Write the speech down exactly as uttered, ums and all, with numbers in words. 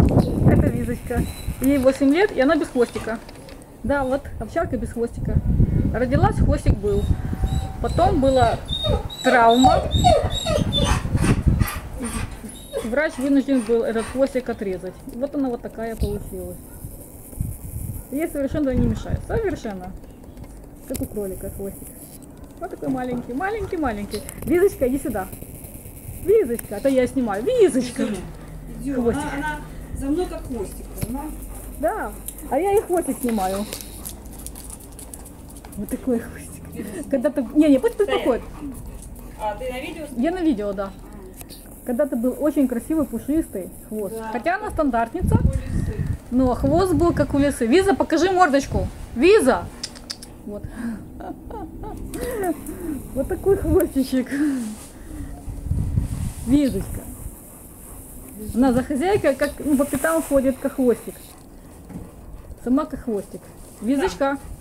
Это Визочка. Ей восемь лет, и она без хвостика. Да, вот овчарка без хвостика. Родилась, хвостик был. Потом была травма. Врач вынужден был этот хвостик отрезать. Вот она вот такая получилась. Ей совершенно не мешает. Совершенно. Как у кролика хвостик. Вот такой маленький, маленький, маленький. Визочка, иди сюда. Визочка, это я снимаю. Визочка. Идем. Она, она за мной как хвостик. Она... Да, а я и хвостик снимаю. Вот такой хвостик. Когда-то... Не, не, пусть пусть походит. А, ты на видео? Я на видео, да. Когда-то был очень красивый пушистый хвост. Да. Хотя она стандартница. Но хвост был как у лисы. Виза, покажи мордочку. Виза! Вот. Вот такой хвостичек. Визочка. Она за хозяйкой, как ну, по пятам ходит, как хвостик. Сама как хвостик. Визочка.